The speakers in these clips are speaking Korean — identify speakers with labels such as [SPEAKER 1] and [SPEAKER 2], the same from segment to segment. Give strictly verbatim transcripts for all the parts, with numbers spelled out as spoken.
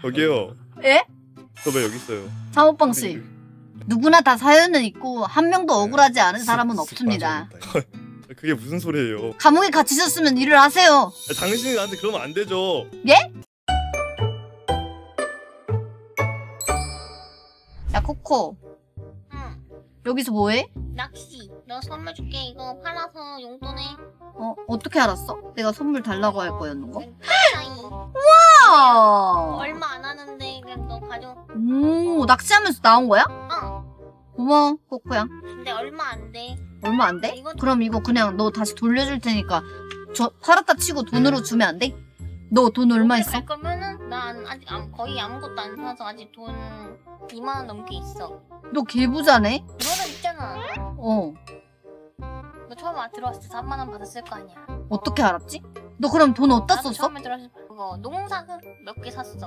[SPEAKER 1] 저기요.
[SPEAKER 2] 예?
[SPEAKER 1] 저 왜 여기 있어요?
[SPEAKER 2] 사모방씨. 누구나 다 사연은 있고 한 명도 억울하지 않은 사람은 없습니다.
[SPEAKER 1] 그게 무슨 소리예요?
[SPEAKER 2] 감옥에 갇히셨으면 일을 하세요.
[SPEAKER 1] 당신이 나한테 그러면 안 되죠.
[SPEAKER 2] 예? 야 코코.
[SPEAKER 3] 응.
[SPEAKER 2] 여기서 뭐해?
[SPEAKER 3] 낚시. 너 선물 줄게. 이거 팔아서 용돈해.
[SPEAKER 2] 어 어떻게 알았어? 내가 선물 달라고 할 거였는 거?
[SPEAKER 3] 사이.
[SPEAKER 2] 와.
[SPEAKER 3] 얼마 안 하는데 그냥 너 가져.
[SPEAKER 2] 오 낚시하면서 나온 거야?
[SPEAKER 3] 어.
[SPEAKER 2] 고마워 코코야.
[SPEAKER 3] 근데 얼마 안 돼.
[SPEAKER 2] 얼마 안 돼?
[SPEAKER 3] 이거-
[SPEAKER 2] 그럼 이거 그냥 너 다시 돌려줄 테니까 저 팔았다 치고 돈으로 주면 안 돼? 너 돈 얼마 있어?
[SPEAKER 3] 갈 거면은 난 아직 안, 거의 아무것도 안 사서 아직 돈 이만 원 넘게 있어.
[SPEAKER 2] 너 개부자네?
[SPEAKER 3] 너는 있잖아.
[SPEAKER 2] 어.
[SPEAKER 3] 너 처음 와 들어왔을 때 삼만 원 받았을 거 아니야.
[SPEAKER 2] 어떻게 알았지? 너 그럼 돈 어디다
[SPEAKER 3] 나도
[SPEAKER 2] 썼어?
[SPEAKER 3] 처음에 들어왔을 때 그거 농사 몇 개 샀어.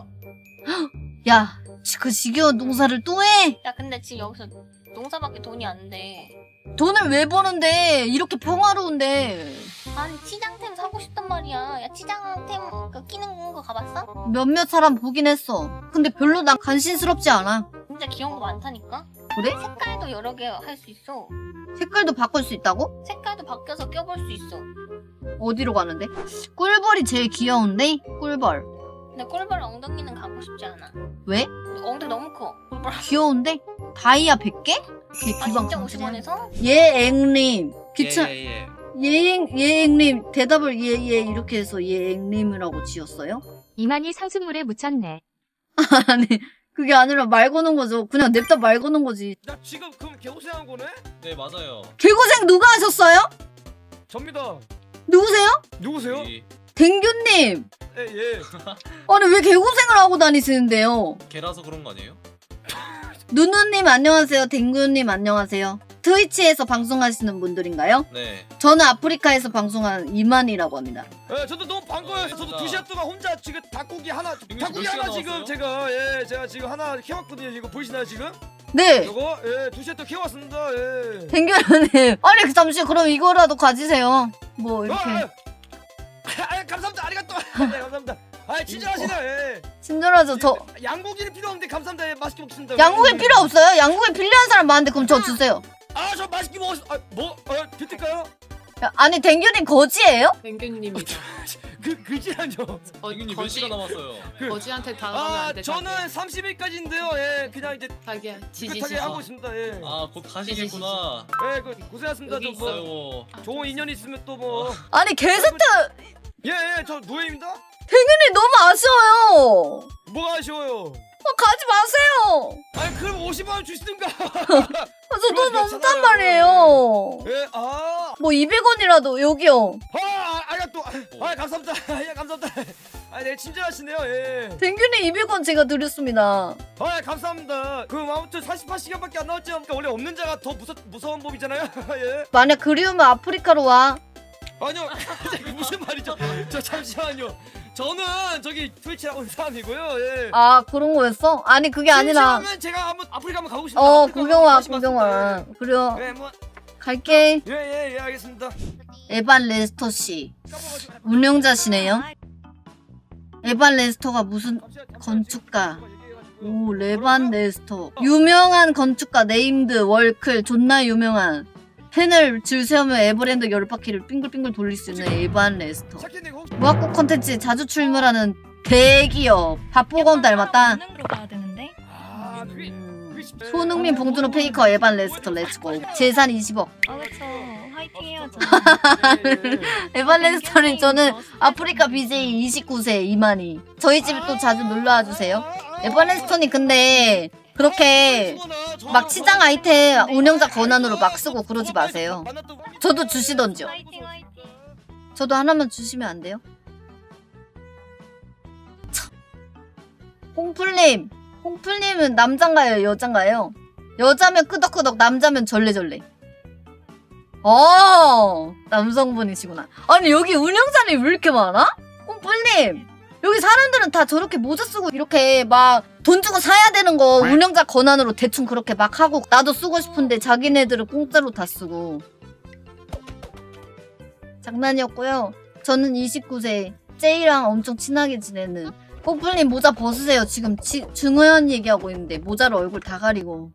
[SPEAKER 2] 야, 지- 그 지겨운 농사를 또 해?
[SPEAKER 3] 야 근데 지금 여기서 농사밖에 돈이 안 돼.
[SPEAKER 2] 돈을 왜 버는데? 이렇게 평화로운데.
[SPEAKER 3] 아니 치장템 사고 싶단 말이야. 야 치장템 그 끼는 거 가봤어?
[SPEAKER 2] 몇몇 사람 보긴 했어. 근데 별로 난 간신스럽지 않아.
[SPEAKER 3] 진짜 귀여운 거 많다니까?
[SPEAKER 2] 그래?
[SPEAKER 3] 색깔도 여러 개 할 수 있어.
[SPEAKER 2] 색깔도 바꿀 수 있다고?
[SPEAKER 3] 색깔도 바뀌어서 껴볼 수 있어.
[SPEAKER 2] 어디로 가는데? 꿀벌이 제일 귀여운데? 꿀벌.
[SPEAKER 3] 근데 꿀벌 엉덩이는 가고 싶지 않아.
[SPEAKER 2] 왜?
[SPEAKER 3] 엉덩이 너무 커. 꿀벌.
[SPEAKER 2] 귀여운데? 다이아 백 개? 걔
[SPEAKER 3] 아
[SPEAKER 2] 기방
[SPEAKER 3] 진짜 오십 원에서?
[SPEAKER 2] 예앵님. 귀찮.
[SPEAKER 4] 예, 예, 예.
[SPEAKER 2] 예앵, 예앵님. 대답을 예예 이렇게 해서 예앵님이라고 지었어요?
[SPEAKER 5] 이만희 상수물에 묻혔네.
[SPEAKER 2] 아니 그게 아니라 말 거는 거죠. 그냥 냅다 말 거는 거지.
[SPEAKER 6] 나 지금 그럼 개고생한 거네?
[SPEAKER 4] 네, 맞아요.
[SPEAKER 2] 개고생 누가 하셨어요?
[SPEAKER 6] 접니다.
[SPEAKER 2] 누구세요?
[SPEAKER 6] 누구세요?
[SPEAKER 4] 이
[SPEAKER 2] 댕규님.
[SPEAKER 6] 예, 예.
[SPEAKER 2] 아니 왜 개고생을 하고 다니시는데요?
[SPEAKER 4] 개라서 그런 거 아니에요?
[SPEAKER 2] 누누님 안녕하세요. 댕규님 안녕하세요. 트위치에서 방송하시는 분들인가요?
[SPEAKER 4] 네.
[SPEAKER 2] 저는 아프리카에서 방송하는 이만이라고 합니다.
[SPEAKER 6] 예, 저도 너무 반가워요.
[SPEAKER 4] 어,
[SPEAKER 6] 저도
[SPEAKER 4] 진짜.
[SPEAKER 6] 두 시간 동안 혼자 지금 닭고기 하나,
[SPEAKER 4] 몇
[SPEAKER 6] 닭고기
[SPEAKER 4] 시간
[SPEAKER 6] 하나 지금
[SPEAKER 4] 나왔어요?
[SPEAKER 6] 제가 예, 제가 지금 하나 캐왔거든요. 이거 보이시나요 지금?
[SPEAKER 2] 네.
[SPEAKER 6] 이거 예, 두 시간 동안 캐왔습니다. 예.
[SPEAKER 2] 댕규님. 아니 잠시 그럼 이거라도 가지세요. 뭐
[SPEAKER 6] 아,
[SPEAKER 2] 이렇게.
[SPEAKER 6] 아, 아, 감사합니다. 아리가또. 네, 감사합니다. 아, 친절하시네. 예.
[SPEAKER 2] 친절하죠. 저
[SPEAKER 6] 양고기는 필요 없는데 감사합니다. 예, 맛있게 먹습니다.
[SPEAKER 2] 양고기
[SPEAKER 6] 예.
[SPEAKER 2] 필요 없어요? 양고기 필요한 사람 많은데 그럼 저 주세요.
[SPEAKER 6] 아, 저 맛있게 먹었어. 아, 뭐? 어, 드릴까요?
[SPEAKER 2] 야, 아니 댕규님 거지예요?
[SPEAKER 7] 댕규님이다.
[SPEAKER 6] 그 그지라뇨.
[SPEAKER 7] 어,
[SPEAKER 4] 이분이 몇 시간 남았어요?
[SPEAKER 7] 거지한테 당하면
[SPEAKER 6] 아,
[SPEAKER 7] 안 돼.
[SPEAKER 6] 저는 삼십 일까지인데요. 예, 그냥 이제
[SPEAKER 7] 자기야 지지지.
[SPEAKER 6] 깨끗하게 하고 있습니다. 예.
[SPEAKER 4] 아, 곧 가시겠구나.
[SPEAKER 6] 예, 그 고생하셨습니다.
[SPEAKER 7] 여기
[SPEAKER 6] 저 뭐
[SPEAKER 4] 아이고.
[SPEAKER 6] 좋은 인연 있으면 또 뭐.
[SPEAKER 2] 아니 게스트
[SPEAKER 6] 예, 예, 저 노예입니다.
[SPEAKER 2] 댕규님 너무 아쉬워요.
[SPEAKER 6] 뭐가 아쉬워요?
[SPEAKER 2] 어, 가지 마세요.
[SPEAKER 6] 아니, 그럼 오십만 원 주시든가.
[SPEAKER 2] 아, 저 돈
[SPEAKER 6] 그럼
[SPEAKER 2] 없단
[SPEAKER 6] 괜찮아요.
[SPEAKER 2] 말이에요.
[SPEAKER 6] 예, 아,
[SPEAKER 2] 뭐 이백 원이라도 여기요.
[SPEAKER 6] 아, 아, 또, 아, 감사합니다. 예, 감사합니다. 아, 네, 친절하시네요. 예.
[SPEAKER 2] 댕규님 이백 원 제가 드렸습니다.
[SPEAKER 6] 아, 감사합니다. 그럼 아무튼 사십팔 시간밖에 안 남았죠. 그러니까 원래 없는 자가 더 무서, 무서운 법이잖아요. 예.
[SPEAKER 2] 만약 그리우면 아프리카로 와.
[SPEAKER 6] 아니요, 무슨 말이죠? 저 잠시만요. 저는 저기 트위치하고 있는 사람이고요. 예.
[SPEAKER 2] 아 그런 거였어? 아니 그게 아니라
[SPEAKER 6] 심심하면 제가 한번 아프리카 한번 가고 싶다.
[SPEAKER 2] 어
[SPEAKER 6] 아프리카
[SPEAKER 2] 구경 와
[SPEAKER 6] 다시
[SPEAKER 2] 구경
[SPEAKER 6] 봤습니다.
[SPEAKER 2] 와. 그래요.
[SPEAKER 6] 예, 뭐,
[SPEAKER 2] 갈게.
[SPEAKER 6] 예, 예, 예, 알겠습니다.
[SPEAKER 2] 에반 레스터 씨 운영자시네요. 에반 레스터가 무슨 건축가? 오 레반 레스터 유명한 건축가 네임드 월클 존나 유명한 펜을 줄 세우면 에버랜드 열 바퀴를 빙글빙글 돌릴 수 있는 에반 레스터. 무학국 콘텐츠 자주 출몰하는 대기업 밥보검 닮았다.
[SPEAKER 8] 은행으로 가야 되는데.
[SPEAKER 6] 아, 그게 그게 쉽-
[SPEAKER 2] 손흥민, 봉준호, 페이커, 에반 레스터 렛츠고. 재산 이십억.
[SPEAKER 8] 아 그쵸. 화이팅 해야죠.
[SPEAKER 6] 예, 예.
[SPEAKER 2] 에반 레스터는 저는 아프리카 비제이 이십구 세 이만희. 저희 집에 또 자주 놀러와 주세요. 에반 레스터님 근데 그렇게 막 시장 아이템 운영자 권한으로 막 쓰고 그러지 마세요. 저도 주시던지요.
[SPEAKER 8] 화이팅 화이팅.
[SPEAKER 2] 저도 하나만 주시면 안 돼요? 참. 홍풀님, 홍풀님은 남잔가요, 여잔가요? 여자면 끄덕끄덕, 남자면 절레절레. 어, 남성분이시구나. 아니 여기 운영자님 왜 이렇게 많아? 홍풀님, 여기 사람들은 다 저렇게 모자 쓰고 이렇게 막 돈 주고 사야 되는 거 운영자 권한으로 대충 그렇게 막 하고 나도 쓰고 싶은데 자기네들은 공짜로 다 쓰고. 장난이었고요. 저는 이십구 세 제이랑 엄청 친하게 지내는 뽀플님 모자 벗으세요. 지금 지, 증언 얘기하고 있는데 모자로 얼굴 다 가리고.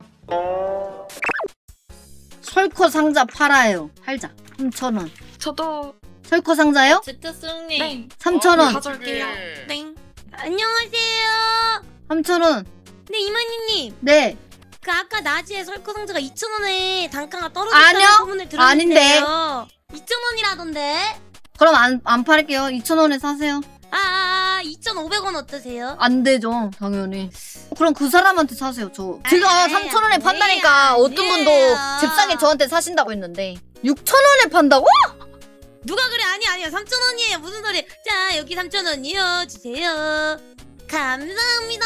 [SPEAKER 2] 설코 상자 팔아요. 팔자. 삼천 원.
[SPEAKER 9] 저도
[SPEAKER 2] 설코 상자요?
[SPEAKER 3] 제트스님.
[SPEAKER 9] 네
[SPEAKER 2] 삼천 원.
[SPEAKER 9] 가져올게요. 네.
[SPEAKER 3] 안녕하세요.
[SPEAKER 2] 삼천 원.
[SPEAKER 3] 네 이만희님.
[SPEAKER 2] 네.
[SPEAKER 3] 그 아까 낮에 설코 상자가 이천 원에 단가가 떨어졌다는
[SPEAKER 2] 아니요.
[SPEAKER 3] 소문을 들었는데요.
[SPEAKER 2] 아닌데.
[SPEAKER 3] 이천 원이라던데.
[SPEAKER 2] 그럼 안, 안 팔게요. 이천 원에 사세요.
[SPEAKER 3] 아, 아, 아 이천오백 원 어떠세요?
[SPEAKER 2] 안 되죠. 당연히. 그럼 그 사람한테 사세요. 저 제가
[SPEAKER 3] 아이,
[SPEAKER 2] 삼천 원에
[SPEAKER 3] 안
[SPEAKER 2] 판다니까
[SPEAKER 3] 돼요,
[SPEAKER 2] 어떤
[SPEAKER 3] 안
[SPEAKER 2] 분도
[SPEAKER 3] 돼요.
[SPEAKER 2] 잽싸게 저한테 사신다고 했는데 육천 원에 판다고?
[SPEAKER 3] 누가 그래? 아니 아니요 삼천 원이에요. 무슨 소리? 자 여기 삼천 원이요. 주세요. 감사합니다.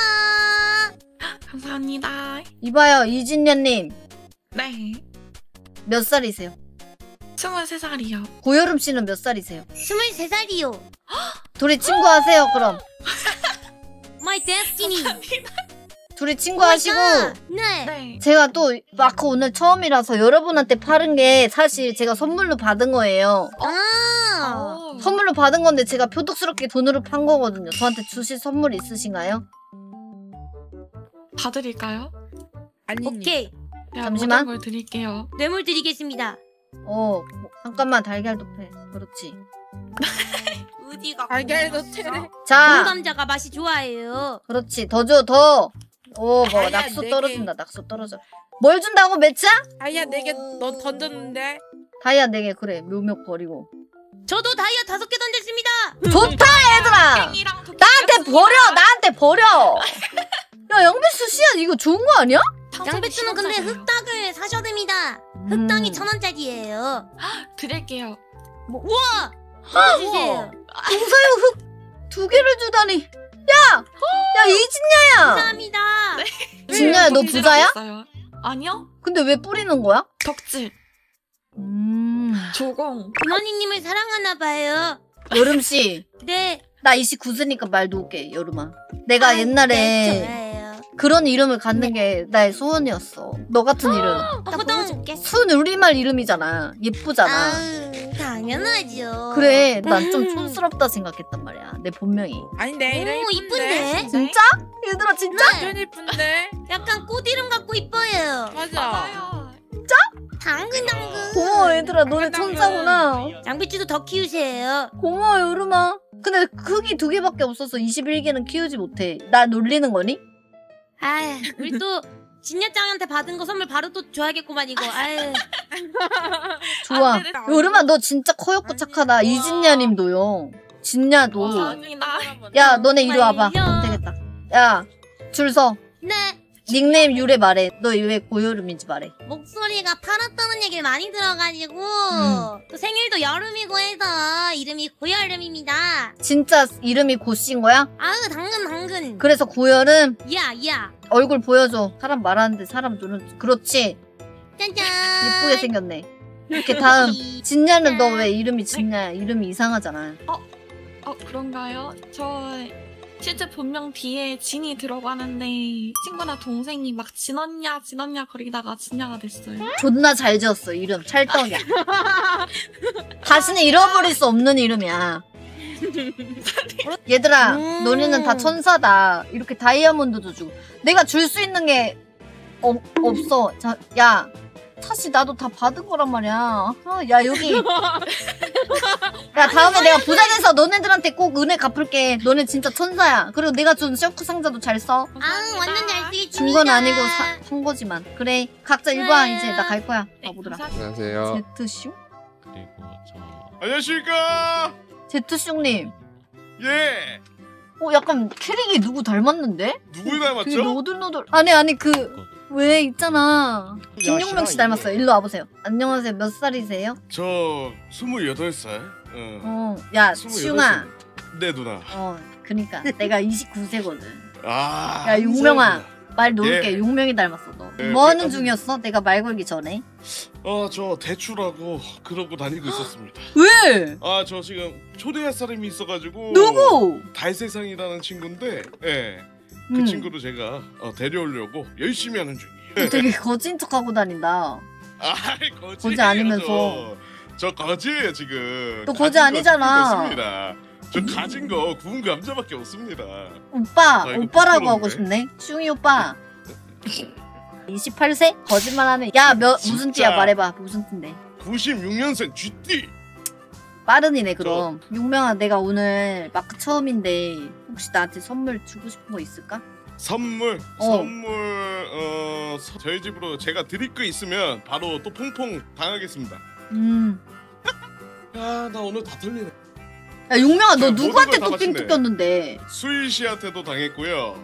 [SPEAKER 9] 감사합니다.
[SPEAKER 2] 이봐요. 이진녀님.
[SPEAKER 9] 네.
[SPEAKER 2] 몇 살이세요?
[SPEAKER 9] 스물세 살이요.
[SPEAKER 2] 고여름 씨는 몇 살이세요?
[SPEAKER 3] 스물세 살이요.
[SPEAKER 2] 둘이 친구하세요 그럼.
[SPEAKER 3] My destiny.
[SPEAKER 2] 둘이 친구하시고
[SPEAKER 3] 네.
[SPEAKER 9] 네.
[SPEAKER 2] 제가 또 마크 오늘 처음이라서 여러분한테 파는 게 사실 제가 선물로 받은 거예요.
[SPEAKER 3] 아.
[SPEAKER 9] 어.
[SPEAKER 2] 선물로 받은 건데 제가 표독스럽게 돈으로 판 거거든요. 저한테 주실 선물 있으신가요?
[SPEAKER 9] 봐드릴까요?
[SPEAKER 3] 오케이.
[SPEAKER 9] 네,
[SPEAKER 2] 잠시만.
[SPEAKER 9] 모든 걸 드릴게요.
[SPEAKER 3] 뇌물 드리겠습니다.
[SPEAKER 2] 어 뭐, 잠깐만 달걀도 패. 그렇지.
[SPEAKER 3] 어디가?
[SPEAKER 7] 달걀도 채래.
[SPEAKER 2] 자
[SPEAKER 3] 감자가 맛이 좋아해요.
[SPEAKER 2] 그렇지 더 줘 더. 오 뭐
[SPEAKER 7] 다이아
[SPEAKER 2] 낙수
[SPEAKER 7] 네 개.
[SPEAKER 2] 떨어진다. 낙수 떨어져. 뭘 준다고 매차?
[SPEAKER 7] 다이아 네개 너 던졌는데.
[SPEAKER 2] 다이아 네 개 그래. 묘목 버리고.
[SPEAKER 3] 저도 다이아 다섯 개 던졌습니다.
[SPEAKER 2] 좋다 얘들아.
[SPEAKER 9] 땡이랑 도끼
[SPEAKER 2] 나한테 버려 나한테 버려. 야 양배추 씨앗 이거 좋은 거 아니야?
[SPEAKER 3] 양배추는 근데 흑닭을 사셔야 됩니다. 흑닭이
[SPEAKER 2] 음.
[SPEAKER 3] 천 원짜리예요.
[SPEAKER 9] 드릴게요.
[SPEAKER 3] 뭐, 우와! 하나 주세요.
[SPEAKER 2] 동서요 흑 두 개를 주다니. 야! 야 이진야야.
[SPEAKER 3] 감사합니다.
[SPEAKER 2] 진야야 너 부자야?
[SPEAKER 9] 있어요. 아니요.
[SPEAKER 2] 근데 왜 뿌리는 거야?
[SPEAKER 9] 덕질.
[SPEAKER 2] 음.
[SPEAKER 9] 조공.
[SPEAKER 3] 이만희님을 사랑하나 봐요.
[SPEAKER 2] 여름 씨.
[SPEAKER 3] 네.
[SPEAKER 2] 나 이십구 세니까 말 놓을게 여름아. 내가
[SPEAKER 3] 아,
[SPEAKER 2] 옛날에
[SPEAKER 3] 네, 좋아해요.
[SPEAKER 2] 그런 이름을 갖는 게 나의 소원이었어. 너 같은 이름.
[SPEAKER 3] 어, 보여줄게.
[SPEAKER 2] 순 우리말 이름이잖아. 예쁘잖아.
[SPEAKER 3] 아우, 당연하죠.
[SPEAKER 2] 그래 난 좀 촌스럽다 생각했단 말이야. 내 본명이.
[SPEAKER 7] 아닌데 이름
[SPEAKER 3] 오, 이쁜데?
[SPEAKER 2] 진짜? 얘들아 진짜?
[SPEAKER 3] 네.
[SPEAKER 7] 완전 이쁜데.
[SPEAKER 3] 약간 꽃 이름 같고 이뻐요.
[SPEAKER 7] 맞아.
[SPEAKER 9] 맞아요.
[SPEAKER 3] 당근당근.
[SPEAKER 2] 고마워 얘들아 너네 천사구나.
[SPEAKER 3] 양배추도 더 키우세요.
[SPEAKER 2] 고마워 여름아. 근데 크기 두 개밖에 없어서 이십일 개는 키우지 못해. 나 놀리는 거니?
[SPEAKER 3] 아휴, 우리 또 진야짱한테 받은 거 선물 바로 또 줘야겠구만 이거. 아유.
[SPEAKER 2] 좋아.
[SPEAKER 7] 안 되겠다.
[SPEAKER 2] 여름아 너 진짜 커였고 착하다. 이진야님도요. 진야도.
[SPEAKER 9] 감사합니다.
[SPEAKER 2] 야 너네 이리 와봐.
[SPEAKER 3] 정말요?
[SPEAKER 2] 안 되겠다. 야 줄 서.
[SPEAKER 3] 네.
[SPEAKER 2] 닉네임 유래 말해. 너 왜 고여름인지 말해.
[SPEAKER 3] 목소리가 파랗다는 얘기를 많이 들어가지고
[SPEAKER 2] 음.
[SPEAKER 3] 또 생일도 여름이고 해서 이름이 고여름입니다.
[SPEAKER 2] 진짜 이름이 고씨인 거야?
[SPEAKER 3] 아우 당근 당근.
[SPEAKER 2] 그래서 고여름
[SPEAKER 3] 야야.
[SPEAKER 2] 얼굴 보여줘. 사람 말하는데 사람 눈은 그렇지.
[SPEAKER 3] 짠짠.
[SPEAKER 2] 예쁘게 생겼네. 이렇게 다음 진야는 너 왜 이름이 진야야? 이름이 이상하잖아.
[SPEAKER 9] 어 그런가요? 저 실제 본명 뒤에 진이 들어가는데 친구나 동생이 막 진언냐 진언냐 거리다가 진야가 됐어요.
[SPEAKER 2] 존나 잘 지었어 이름 찰떡이야. 다시는 잃어버릴 수 없는 이름이야. 얘들아
[SPEAKER 3] 음.
[SPEAKER 2] 너네는 다 천사다. 이렇게 다이아몬드도 주고 내가 줄 수 있는 게 어, 없어. 자, 야 사실 나도 다 받은 거란 말이야. 아, 야 여기 야 다음에 내가 부자 돼서 너네들한테 꼭 은혜 갚을게. 너네 진짜 천사야. 그리고 내가 준 셔크 상자도 잘 써.
[SPEAKER 3] 아우 완전 잘 쓰겠습니다.
[SPEAKER 2] 준 건 아니고 사, 산 거지만. 그래 각자 일봐.
[SPEAKER 3] 네.
[SPEAKER 2] 이제 나 갈 거야.
[SPEAKER 9] 네,
[SPEAKER 2] 바보들아.
[SPEAKER 9] 감사합니다.
[SPEAKER 10] 안녕하세요.
[SPEAKER 2] 제트쇼?
[SPEAKER 4] 그리고 저
[SPEAKER 1] 안녕하십니까?
[SPEAKER 2] 제트쇼님.
[SPEAKER 1] 예.
[SPEAKER 2] 어 약간 캐릭이 누구 닮았는데?
[SPEAKER 1] 누구
[SPEAKER 2] 되게
[SPEAKER 1] 닮았죠?
[SPEAKER 2] 노들노들. 아니 아니 그 왜 있잖아. 김용명 씨 닮았어요. 일로 와보세요. 안녕하세요. 몇 살이세요?
[SPEAKER 1] 저 스물여덟 살. 어.
[SPEAKER 2] 어, 야
[SPEAKER 1] 스물여덟
[SPEAKER 2] 시웅아.
[SPEAKER 1] 살. 네 누나.
[SPEAKER 2] 어, 그니까 내가 이십구 세거든.
[SPEAKER 1] 아.
[SPEAKER 2] 야 용명아, 말 놓을게.
[SPEAKER 1] 예.
[SPEAKER 2] 용명이 닮았어 너.
[SPEAKER 1] 예,
[SPEAKER 2] 뭐 하는
[SPEAKER 1] 그-
[SPEAKER 2] 중이었어? 내가 말 걸기 전에.
[SPEAKER 1] 어, 저 대출하고 그러고 다니고 있었습니다.
[SPEAKER 2] 왜?
[SPEAKER 1] 아, 저 지금 초대할 사람이 있어가지고.
[SPEAKER 2] 누구?
[SPEAKER 1] 달세상이라는 친구인데, 예. 그
[SPEAKER 2] 음,
[SPEAKER 1] 친구를 제가 어, 데려오려고 열심히 하는 중이에요.
[SPEAKER 2] 되게 거진 척하고 다닌다.
[SPEAKER 1] 아, 거지.
[SPEAKER 2] 거지 아니면서.
[SPEAKER 1] 저 거지예요 지금.
[SPEAKER 2] 너 거지
[SPEAKER 1] 가진 거
[SPEAKER 2] 아니잖아.
[SPEAKER 1] 듣고 있습니다. 저 가진 거 구운 감자밖에 없습니다.
[SPEAKER 2] 오빠
[SPEAKER 1] 아, 이거
[SPEAKER 2] 오빠라고 하고
[SPEAKER 1] 부끄러운데?
[SPEAKER 2] 싶네. 슝이 오빠. 이십팔 세? 거짓말하네. 야 몇 무슨
[SPEAKER 1] 진짜.
[SPEAKER 2] 띠야 말해봐. 무슨 띠인데?
[SPEAKER 1] 구십육 년생 쥐띠.
[SPEAKER 2] 빠른이네 그럼. 육명아 내가 오늘 마크 처음인데 혹시 나한테 선물 주고 싶은 거 있을까?
[SPEAKER 1] 선물
[SPEAKER 2] 어.
[SPEAKER 1] 선물 어 서- 저희 집으로 제가 드릴 거 있으면 바로 또 퐁퐁 당하겠습니다.
[SPEAKER 2] 음.
[SPEAKER 1] 야 나 오늘 다 털리네.
[SPEAKER 2] 야 육명아 너
[SPEAKER 1] 야,
[SPEAKER 2] 누구한테
[SPEAKER 1] 모든 걸다
[SPEAKER 2] 토핑
[SPEAKER 1] 마시네.
[SPEAKER 2] 뜯겼는데?
[SPEAKER 1] 수일 씨한테도 당했고요.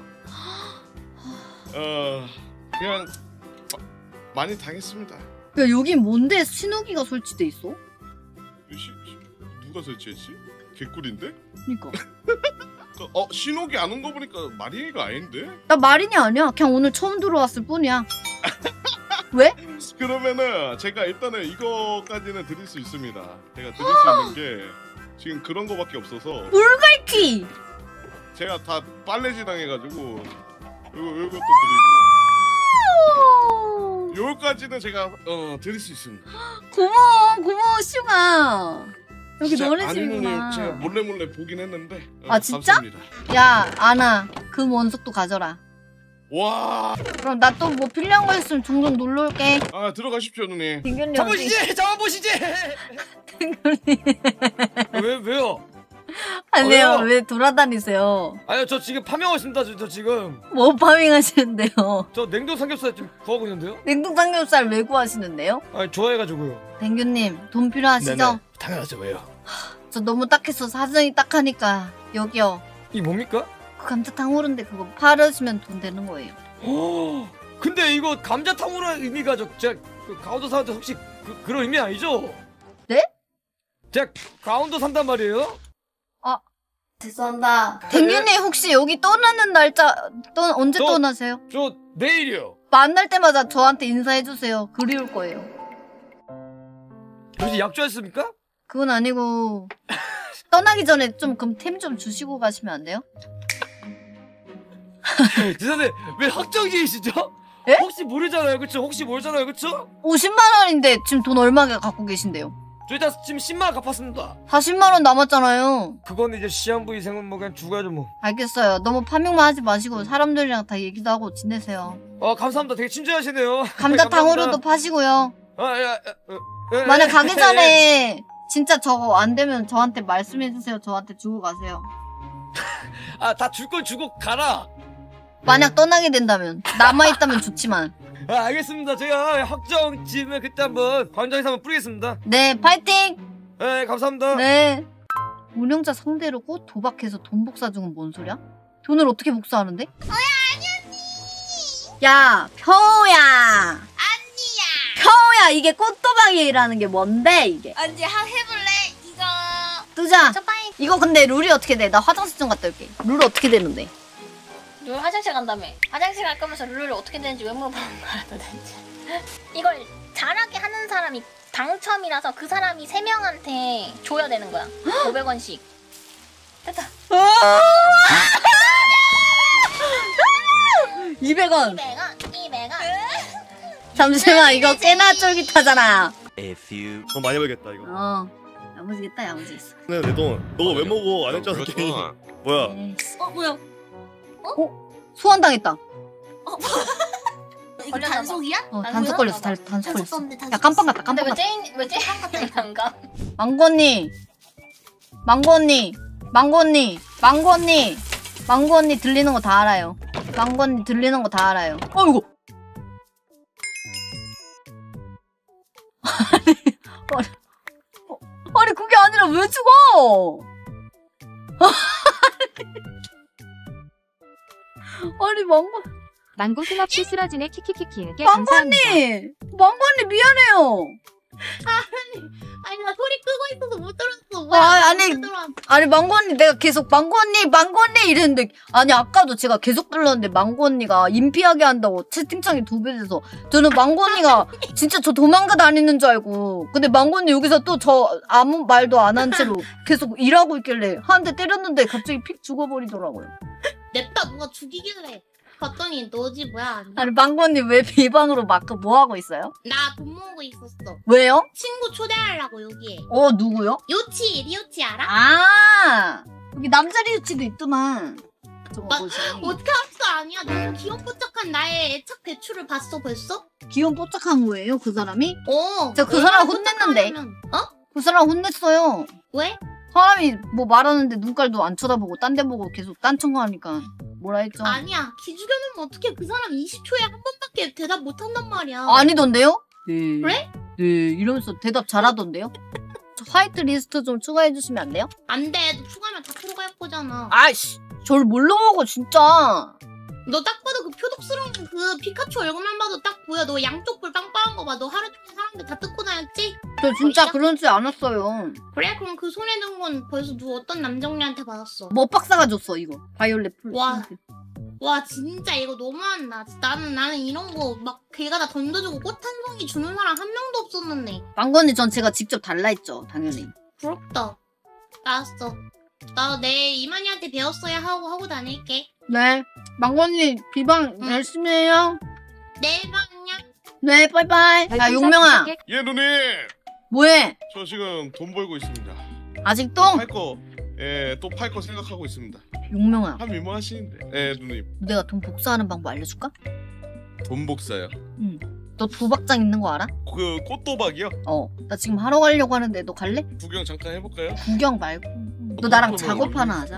[SPEAKER 1] 어 그냥 마- 많이 당했습니다.
[SPEAKER 2] 야 여긴 뭔데 신호기가 설치돼 있어?
[SPEAKER 1] 시, 시- 누가 설치했지? 개꿀인데?
[SPEAKER 2] 그니까.
[SPEAKER 1] 그, 어 신호기 안 온 거 보니까 마린이가 아닌데?
[SPEAKER 2] 나 마린이 아니야. 그냥 오늘 처음 들어왔을 뿐이야. 왜?
[SPEAKER 1] 그러면은 제가 일단은 이거까지는 드릴 수 있습니다. 제가 드릴 수 있는 게 지금 그런 거밖에 없어서
[SPEAKER 2] 키.
[SPEAKER 1] 제가 다 빨래지 당해가지고 요거 요것도 드리고 요거까지는 제가 어 드릴 수 있습니다.
[SPEAKER 2] 고마워 고마워 슈가. 여기
[SPEAKER 1] 진짜
[SPEAKER 2] 너네
[SPEAKER 1] 아는
[SPEAKER 2] 집이구나.
[SPEAKER 1] 누님 제가 몰래 몰래 보긴 했는데 어,
[SPEAKER 2] 아, 진짜?
[SPEAKER 1] 감사합니다.
[SPEAKER 2] 야 아나 금 원석도 가져라.
[SPEAKER 1] 와,
[SPEAKER 2] 그럼 나 또 뭐 필요한 거 있으면 종종 놀러 올게.
[SPEAKER 1] 아 들어가십시오 누님.
[SPEAKER 2] 딩균이
[SPEAKER 6] 잡아보시지, 잡아보시지. 왜 왜요?
[SPEAKER 2] 아니요
[SPEAKER 6] 어요?
[SPEAKER 2] 왜 돌아다니세요?
[SPEAKER 6] 아니요, 저 지금 파밍하고 있습니다. 저, 저 지금
[SPEAKER 2] 뭐 파밍하시는데요?
[SPEAKER 6] 저 냉동 삼겹살 지금 구하고 있는데요.
[SPEAKER 2] 냉동 삼겹살 왜 구하시는데요?
[SPEAKER 6] 아니 좋아해가지고요.
[SPEAKER 2] 댕규님 돈 필요하시죠?
[SPEAKER 6] 당연하죠. 왜요?
[SPEAKER 2] 저 너무 딱해서 사정이 딱하니까 여기요.
[SPEAKER 6] 이 뭡니까?
[SPEAKER 2] 그 감자탕 오른데 그거 팔으시면 돈 되는 거예요.
[SPEAKER 6] 어, 근데 이거 감자탕으로 의미가 저 제가 그 강원도 사는데 혹시 그, 그런 의미 아니죠?
[SPEAKER 2] 네?
[SPEAKER 6] 제가 강원도 산단 말이에요.
[SPEAKER 2] 죄송합니다. 댕규님 혹시 여기 떠나는 날짜 떠, 언제
[SPEAKER 6] 저-
[SPEAKER 2] 떠나세요?
[SPEAKER 6] 저 내일이요.
[SPEAKER 2] 만날 때마다 저한테 인사해주세요. 그리울 거예요.
[SPEAKER 6] 혹시 약조했습니까?
[SPEAKER 2] 그건 아니고 떠나기 전에 좀 그럼 템 좀 주시고 가시면 안 돼요?
[SPEAKER 6] 죄송한데 왜 확정지으시죠?
[SPEAKER 2] 예?
[SPEAKER 6] 혹시 모르잖아요, 그쵸? 혹시 모르잖아요, 그쵸?
[SPEAKER 2] 오십만 원인데 지금 돈 얼마 갖고 계신데요?
[SPEAKER 6] 저 일단 지금 십만 원 갚았습니다.
[SPEAKER 2] 사십만 원 남았잖아요.
[SPEAKER 6] 그건 이제 시한부 이생은 뭐 그냥 죽어야죠 뭐.
[SPEAKER 2] 알겠어요. 너무 파밍만 하지 마시고 사람들이랑 다 얘기도 하고 지내세요.
[SPEAKER 6] 어, 감사합니다. 되게 친절하시네요.
[SPEAKER 2] 감자탕으로도 파시고요.
[SPEAKER 6] 아, 야, 야, 어, 예,
[SPEAKER 2] 만약
[SPEAKER 6] 예,
[SPEAKER 2] 가기
[SPEAKER 6] 예,
[SPEAKER 2] 전에 진짜 저거 안 되면 저한테 말씀해주세요. 저한테 주고 가세요.
[SPEAKER 6] 아, 다 줄 건 주고 가라.
[SPEAKER 2] 만약 떠나게 된다면 남아있다면 좋지만
[SPEAKER 6] 아, 알겠습니다. 제가 확정 지으면 그때 한번 관장에서 한번 뿌리겠습니다.
[SPEAKER 2] 네 파이팅!
[SPEAKER 6] 네, 감사합니다.
[SPEAKER 2] 네 운영자 상대로 꽃 도박해서 돈 복사중은 뭔 소리야? 돈을 어떻게 복사하는데? 어야 아니 언니! 야 표야
[SPEAKER 3] 언니야.
[SPEAKER 2] 표야 이게 꽃도박이라는 게 뭔데 이게?
[SPEAKER 3] 언니 한 해볼래? 이거.
[SPEAKER 2] 뜨자
[SPEAKER 3] 첫방에
[SPEAKER 2] 이거 근데 룰이 어떻게 돼? 나 화장실 좀 갔다 올게. 룰 어떻게 되는데?
[SPEAKER 8] 룰 화장실 간다며. 화장실 갈 거면서 룰이 어떻게 되는지 왜 물어보는 거야 도대체. 이걸 잘하게 하는 사람이 당첨이라서 그 사람이 세 명한테 줘야 되는 거야. 오백 원씩. 됐다.
[SPEAKER 2] 이백 원
[SPEAKER 8] 이백 원, 이백 원.
[SPEAKER 2] 잠시만 이거 꽤나 쫄깃하잖아.
[SPEAKER 10] A few. 돈 많이 벌겠다 이거.
[SPEAKER 2] 어 야무지겠다 야무지겠어.
[SPEAKER 10] 네, 내 돈. 너 왜 먹어? 안 했잖아.
[SPEAKER 4] 이거
[SPEAKER 10] 게임.
[SPEAKER 4] 좋아.
[SPEAKER 10] 뭐야?
[SPEAKER 2] 에이씨.
[SPEAKER 8] 어 뭐야?
[SPEAKER 2] 소환당했다.
[SPEAKER 3] 이거 단속이야?
[SPEAKER 2] 어
[SPEAKER 8] 아,
[SPEAKER 2] 단속
[SPEAKER 8] 뭐야?
[SPEAKER 2] 걸렸어 단, 단속
[SPEAKER 3] 단속
[SPEAKER 2] 걸렸어.
[SPEAKER 3] 썼는데 단속.
[SPEAKER 2] 야 깜빡 갔다
[SPEAKER 8] 근데
[SPEAKER 2] 깜빡
[SPEAKER 8] 왜
[SPEAKER 2] 갔다.
[SPEAKER 8] 제인 왜 제인 같은 안 가?
[SPEAKER 2] 망고 언니 망고 언니 망고 언니 망고 언니 망고 언니 들리는 거 다 알아요. 망고 언니 들리는 거 다 알아요. 어이구. 아니 아니, 어, 아니 그게 아니라 왜 죽어? 아니 망고
[SPEAKER 5] 망고 힘없이 쓰러지네 키키키키에게
[SPEAKER 2] 망고
[SPEAKER 5] 감사합니다.
[SPEAKER 2] 언니 망고 언니 미안해요.
[SPEAKER 3] 아니 나 소리 끄고 있어서 못 들었어.
[SPEAKER 2] 아, 아니. 아니 망고 언니 내가 계속 망고 언니 망고 언니 이랬는데 아니 아까도 제가 계속 불렀는데 망고 언니가 인피하게 한다고 채팅창이 두 배 돼서 저는 망고 언니가 진짜 저 도망가 다니는 줄 알고 근데 망고 언니 여기서 또 저 아무 말도 안 한 채로 계속 일하고 있길래 한 대 때렸는데 갑자기 픽 죽어버리더라고요.
[SPEAKER 3] 냅다 누가 죽이길래. 봤더니 너지 뭐야.
[SPEAKER 2] 아니 망고님 왜 비방으로 마크 뭐 하고 있어요?
[SPEAKER 3] 나 돈 모으고 있었어.
[SPEAKER 2] 왜요?
[SPEAKER 3] 친구 초대하려고 여기에.
[SPEAKER 2] 어 누구요?
[SPEAKER 3] 요치 리요치 알아?
[SPEAKER 2] 아 여기 남자 리우치도 있더만. 저거
[SPEAKER 3] 마-
[SPEAKER 2] 뭐지?
[SPEAKER 3] 어떻게 합수 아니야? 너무 귀염뽀짝한 나의 애착 배추를 봤어 벌써?
[SPEAKER 2] 귀여운 뽀짝한 거예요 그 사람이?
[SPEAKER 3] 어.
[SPEAKER 2] 저 그 사람 혼냈는데.
[SPEAKER 3] 뽀짝하냐면- 어?
[SPEAKER 2] 그 사람 혼냈어요.
[SPEAKER 3] 왜?
[SPEAKER 2] 사람이 뭐 말하는데 눈깔도 안 쳐다보고 딴 데 보고 계속 딴청거하니까 뭐라 했죠?
[SPEAKER 3] 아니야. 기죽여놓으면 어떻게 그 사람 이십 초에 한 번밖에 대답 못 한단 말이야.
[SPEAKER 2] 아니던데요? 네.
[SPEAKER 3] 그래?
[SPEAKER 2] 네 이러면서 대답 잘하던데요? 저 화이트 리스트 좀 추가해 주시면 안 돼요?
[SPEAKER 3] 안 돼. 너 추가하면 다 들어갈 거잖아.
[SPEAKER 2] 아이씨 절 뭘로 먹어 진짜.
[SPEAKER 3] 너 딱 봐도 그 표독스러운 그 피카츄 얼굴만 봐도 딱 보여. 너 양쪽 볼 빵빵한 거 봐. 너 하루 종일 사람들 다 뜯고 다녔지?
[SPEAKER 2] 저 진짜
[SPEAKER 3] 진짜?
[SPEAKER 2] 그러지 않았어요.
[SPEAKER 3] 그래? 그럼 그 손에 든 건 벌써 누 어떤 남정리한테 받았어?
[SPEAKER 2] 뭐 박사가 줬어 이거 바이올렛 풀.
[SPEAKER 3] 와. 와 진짜 이거 너무한다. 나는 나는 이런 거 막 걔가 다 던져주고 꽃 한 송이 주는 사람 한 명도 없었는데.
[SPEAKER 2] 망건이 전 제가 직접 달라 했죠 당연히.
[SPEAKER 3] 부럽다. 알았어. 나 내 이만희한테 배웠어야 하고 하고 다닐게.
[SPEAKER 2] 네 망건이 비방
[SPEAKER 3] 응.
[SPEAKER 2] 열심히 해요.
[SPEAKER 3] 내일 봐 안녕.
[SPEAKER 2] 네 빠이빠이. 야 용명아
[SPEAKER 1] 예 누님.
[SPEAKER 2] 뭐해?
[SPEAKER 1] 저 지금 돈 벌고 있습니다.
[SPEAKER 2] 아직도?
[SPEAKER 1] 팔 거. 예, 또 팔 거 생각하고 있습니다.
[SPEAKER 2] 용명아
[SPEAKER 1] 한 미모 하시는데. 예, 누님.
[SPEAKER 2] 내가 돈 복사하는 방법 알려줄까?
[SPEAKER 1] 돈 복사요.
[SPEAKER 2] 너 도박장 있는 거 알아?
[SPEAKER 1] 그 꽃도박이요?
[SPEAKER 2] 어 나 지금 하러 가려고 하는데 너 갈래?
[SPEAKER 1] 구경 잠깐 해볼까요?
[SPEAKER 2] 구경 말고 너 나랑 작업 하나 하자.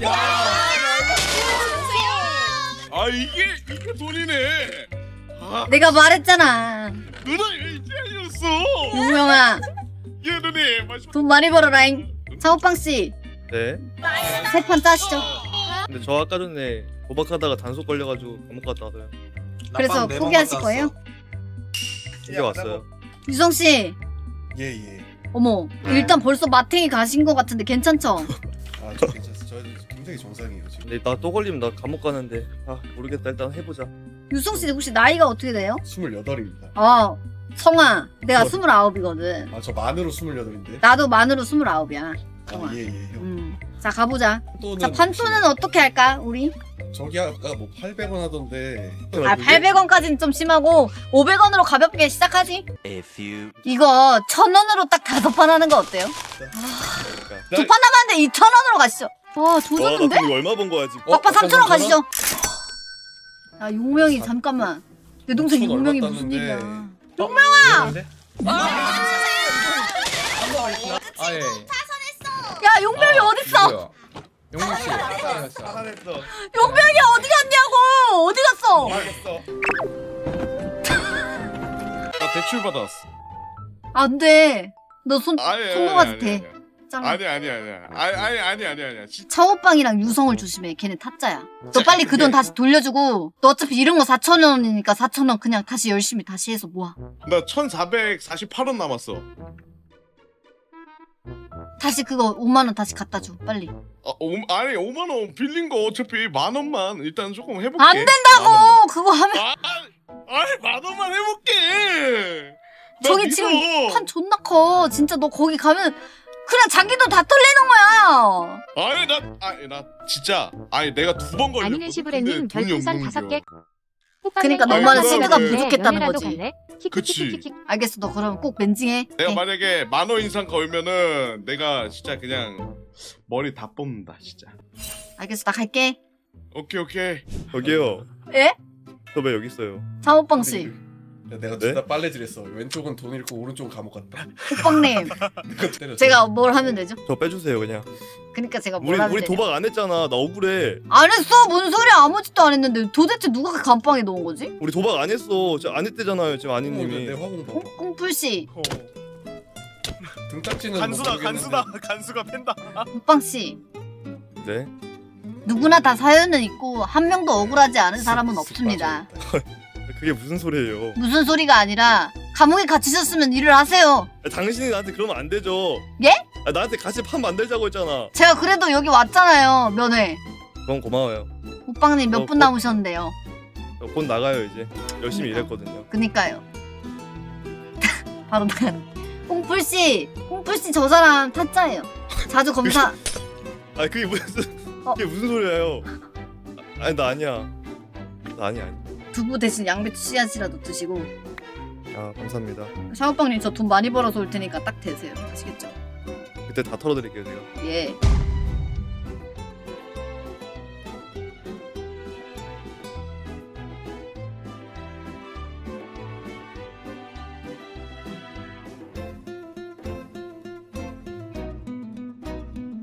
[SPEAKER 1] 아 이게 이게 돈이네. 아
[SPEAKER 2] 내가 말했잖아
[SPEAKER 1] 누나 왜 이제 알렸어?
[SPEAKER 2] 용명아
[SPEAKER 1] 예 누님 말씀.
[SPEAKER 2] 돈 많이 벌어라잉. 차오빵씨
[SPEAKER 10] 네.
[SPEAKER 2] 세 판 짜시죠.
[SPEAKER 10] 근데 저 아까 전에 도박하다가 단속 걸려가지고 감옥 갔다 왔어요.
[SPEAKER 2] 그래서 포기하실 거예요?
[SPEAKER 10] 이제 왔어요.
[SPEAKER 2] 유성씨
[SPEAKER 11] 예예.
[SPEAKER 2] 어머 일단 벌써 마탱이 가신 거 같은데 괜찮죠?
[SPEAKER 11] 아저 괜찮습니다. 저 굉장히 정상이에요 지금.
[SPEAKER 10] 근데 나 또 걸리면 나 감옥 가는데 아 모르겠다. 일단 해보자.
[SPEAKER 2] 유성씨 혹시 나이가 어떻게 돼요?
[SPEAKER 11] 스물여덟입니다.
[SPEAKER 2] 어 성아 내가
[SPEAKER 11] 뭐?
[SPEAKER 2] 스물아홉이거든.
[SPEAKER 11] 아 저 만으로 스물여덟인데.
[SPEAKER 2] 나도 만으로 스물아홉이야.
[SPEAKER 11] 아 예예 형.
[SPEAKER 2] 음. 자 가보자.
[SPEAKER 11] 또는
[SPEAKER 2] 자 판토는 어떻게 할까 우리?
[SPEAKER 11] 저기 아까 뭐 팔백 원 하던데.
[SPEAKER 2] 아 팔백 원까지는 좀 심하고 오백 원으로 가볍게 시작하지. 이거 천 원으로 딱 다섯 판 하는 거 어때요? 두 판 남았는데 이천 원으로 가시죠. 와 조졌는데?
[SPEAKER 10] 나 얼마 번 거야 지금?
[SPEAKER 2] 아빠 삼천 원 가시죠. 아 용명이 잠깐만. 내 동생
[SPEAKER 11] 삼천
[SPEAKER 2] 용명이
[SPEAKER 11] 얼마
[SPEAKER 2] 무슨
[SPEAKER 11] 땄는데.
[SPEAKER 2] 일이야.
[SPEAKER 6] 용명아!
[SPEAKER 12] 아 예.
[SPEAKER 2] 야 용명이 어딨어?
[SPEAKER 12] 용민 씨.
[SPEAKER 10] 살아냈어.
[SPEAKER 2] 용명이 어디 갔냐고? 어디 갔어?
[SPEAKER 1] 나 대출 받았어.
[SPEAKER 2] 안 돼. 너 손
[SPEAKER 1] 아니
[SPEAKER 2] 손모가지 돼. 짱.
[SPEAKER 1] 아니 아니 아니 아니 아니 아니 아니 아니 진짜.
[SPEAKER 2] 차오빵이랑 유성을 조심해. 걔네 타짜야. 너 빨리 그 돈 다시 돌려주고 너 어차피 잃은 거 사천 원이니까 사천 원 그냥 다시 열심히 다시 해서 모아.
[SPEAKER 1] 나 천사백사십팔 원 남았어.
[SPEAKER 2] 다시 그거 오만 원 다시 갖다 줘. 빨리.
[SPEAKER 1] 아, 오, 아니 오만 원 빌린 거 어차피 만 원만 일단 조금 해볼게.
[SPEAKER 2] 안 된다고. 그거 하면
[SPEAKER 1] 아, 아니 만 원만 해볼게. 나
[SPEAKER 2] 저기
[SPEAKER 1] 믿어.
[SPEAKER 2] 지금 판 존나 커. 진짜 너 거기 가면 그냥 자기 돈 다 털리는 거야.
[SPEAKER 1] 아니 나 아니 나 진짜 아니 내가 두 번 걸렸거든.
[SPEAKER 5] 아니네 시브레님
[SPEAKER 1] 근데 돈이
[SPEAKER 5] 별풍선
[SPEAKER 1] 없는
[SPEAKER 5] 다섯
[SPEAKER 1] 겨.
[SPEAKER 5] 개.
[SPEAKER 2] 그러니까
[SPEAKER 1] 아니,
[SPEAKER 2] 너만은
[SPEAKER 1] 그거는
[SPEAKER 2] 시드가
[SPEAKER 1] 왜-
[SPEAKER 2] 부족했다는
[SPEAKER 5] 연애라도
[SPEAKER 2] 거지.
[SPEAKER 5] 갈래?
[SPEAKER 1] 그치.
[SPEAKER 5] 키키키키키키.
[SPEAKER 2] 알겠어. 너 그럼 꼭 멘징해.
[SPEAKER 1] 내가
[SPEAKER 2] 네.
[SPEAKER 1] 만약에 만 원 이상 걸면은 내가 진짜 그냥 머리 다 뽑는다 진짜.
[SPEAKER 2] 알겠어. 나 갈게.
[SPEAKER 1] 오케이 오케이.
[SPEAKER 10] 저기요.
[SPEAKER 2] 예?
[SPEAKER 10] 저 왜 여기 있어요?
[SPEAKER 2] 차오빵 씨.
[SPEAKER 11] 야, 내가
[SPEAKER 10] 네?
[SPEAKER 11] 둘 다 빨래질했어. 왼쪽은 돈 잃고 오른쪽은 감옥 갔다.
[SPEAKER 2] 오빵님.
[SPEAKER 11] 내가 때렸어.
[SPEAKER 2] 제가 뭘 하면 되죠?
[SPEAKER 10] 저 빼주세요 그냥.
[SPEAKER 2] 그러니까 제가 뭘
[SPEAKER 10] 우리
[SPEAKER 2] 하면
[SPEAKER 10] 우리
[SPEAKER 2] 되죠?
[SPEAKER 10] 도박 안 했잖아. 나 억울해.
[SPEAKER 2] 안 했어. 뭔 소리야. 아무 짓도 안 했는데 도대체 누가 그 감방에 넣은 거지?
[SPEAKER 10] 우리 도박 안 했어. 저 안 했대잖아요 지금
[SPEAKER 11] 내
[SPEAKER 10] 아니님이.
[SPEAKER 11] 화공 봐봐.
[SPEAKER 2] 꽁풀 씨.
[SPEAKER 11] 등딱지는
[SPEAKER 1] 간수다
[SPEAKER 11] 못 모르겠는데.
[SPEAKER 1] 간수다 간수가 팬다.
[SPEAKER 2] 오빵 씨.
[SPEAKER 10] 네.
[SPEAKER 2] 누구나 다 사연은 있고 한 명도 억울하지 않은 사람은 없습니다.
[SPEAKER 10] 그게 무슨 소리예요?
[SPEAKER 2] 무슨 소리가 아니라 감옥에 갇히셨으면 일을 하세요.
[SPEAKER 10] 아, 당신이 나한테 그러면 안 되죠.
[SPEAKER 2] 예?
[SPEAKER 10] 아, 나한테 같이 판 만들자고 했잖아.
[SPEAKER 2] 제가 그래도 여기 왔잖아요. 면회.
[SPEAKER 10] 그건 고마워요.
[SPEAKER 2] 오빵님 몇
[SPEAKER 10] 어,
[SPEAKER 2] 분
[SPEAKER 10] 곧-
[SPEAKER 2] 남으셨는데요?
[SPEAKER 10] 저 곧 나가요 이제. 열심히
[SPEAKER 2] 그러니까.
[SPEAKER 10] 일했거든요.
[SPEAKER 2] 그니까요. 바로 나가는. 꽁풀 씨, 꽁풀 씨 저 사람 타짜예요. 자주 검사.
[SPEAKER 10] 아 그게 무슨
[SPEAKER 2] 어.
[SPEAKER 10] 그게 무슨 소리예요? 아니 나 아니야. 나 아니 아니.
[SPEAKER 2] 두부 대신 양배추 씨앗이라도 드시고.
[SPEAKER 10] 아 감사합니다.
[SPEAKER 2] 샤오빵님 저 돈 많이 벌어서 올 테니까 딱 되세요. 아시겠죠?
[SPEAKER 10] 그때 다 털어드릴게요 제가.
[SPEAKER 2] 예.